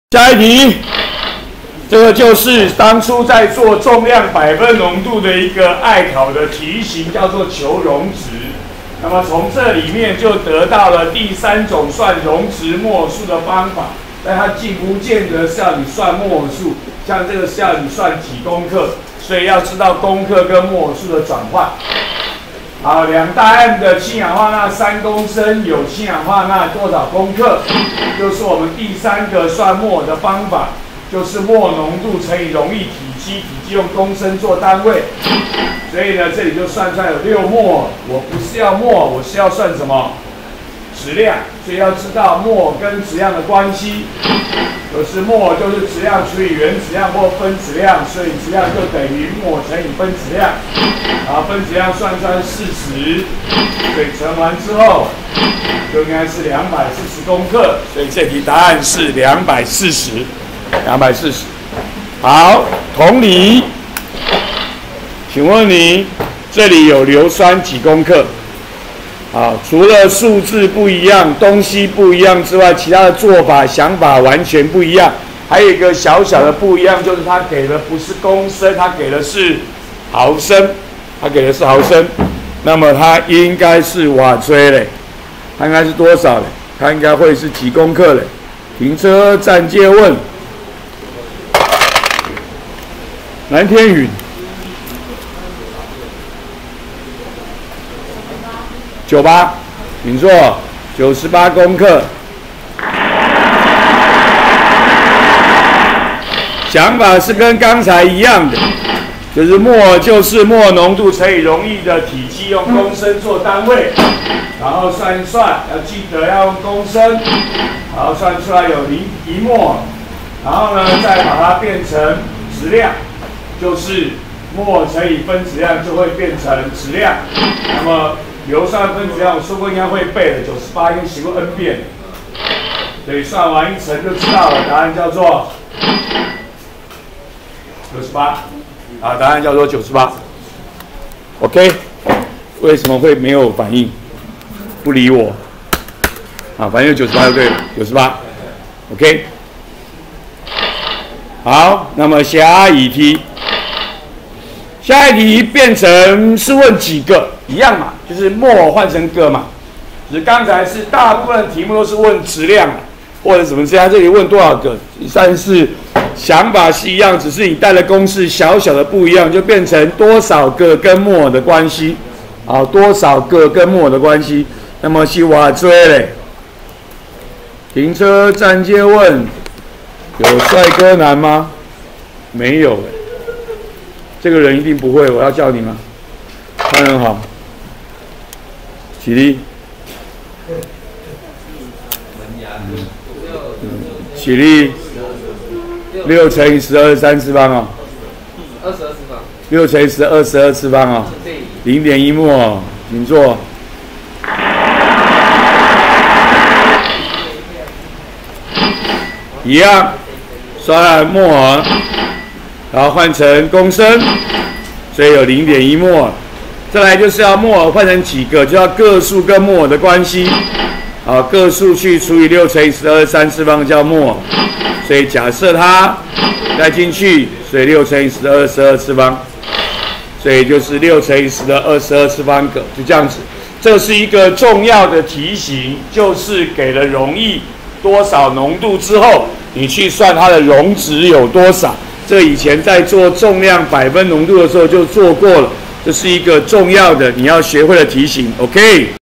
下一题，这个就是当初在做重量百分浓度的一个爱考的题型，叫做求溶值。那么从这里面就得到了第三种算溶值末数的方法，但它既不见得是要你算末数，像这个是要你算几公克，所以要知道公克跟末数的转换。好，两大案的氢氧化钠3公升有氢氧化钠多少公克？就是我们第三个算末的方法，就是末浓度乘以溶液体积，体积用公升做单位。所以呢，这里就算出来有6末。我不是要末，我是要算什么？质量。所以要知道末跟质量的关系。就是末就是质量除以原质量或分质量，所以质量就等于末乘以分质量。然后分质量算出来40，所以乘完之后就应该是240公克。所以这题答案是240。好，同理，请问你这里有硫酸几公克？好，除了数字不一样、东西不一样之外，其他的做法、想法完全不一样。还有一个小小的不一样，就是它给的不是公升，它给的是毫升。那么它应该是瓦锥嘞，它应该是多少嘞？它应该会是几公克嘞？停车暂借问。蓝天宇。98，请坐，98公克。想法是跟刚才一样的，就是末就是末浓度乘以溶液的体积，用公升做单位，然后算一算，要记得要用公升，然后算出来有1末，然后呢再把它变成质量，就是末乘以分质量就会变成质量，那么。硫酸分质量我说过应该会背的，98已经写过 N 遍，所以算完一层就知道了，答案叫做98，啊，答案叫做98。OK， 为什么会没有反应？不理我，啊，反正98就对了，98。OK， 好，那么下一题。下一题变成是问几个一样嘛，就是末换成个嘛，就是刚才是大部分题目都是问质量或者什么之类，这里问多少个，但是想法是一样，只是你带的公式小小的不一样，就变成多少个跟末的关系，好，多少个跟末的关系，那么是瓦锥嘞。停车暂借问，有帅哥男吗？没有嘞。这个人一定不会，我要叫你吗？他很好，起立，起立，6乘以12是3次方哦，22次方，6乘以10 22次方哦，0.1末，请坐。一样，算末。然后换成公升，所以有0.1末。再来就是要末换成几个，就要个数跟末的关系。好，个数去除以6乘以12 3次方叫末，所以假设它带进去，所以6乘以10 22次方，所以就是6乘以10的22次方个，就这样子。这是一个重要的题型，就是给了溶液多少浓度之后，你去算它的溶值有多少。这以前在做重量百分浓度的时候就做过了，这是一个重要的你要学会的题型 ，OK。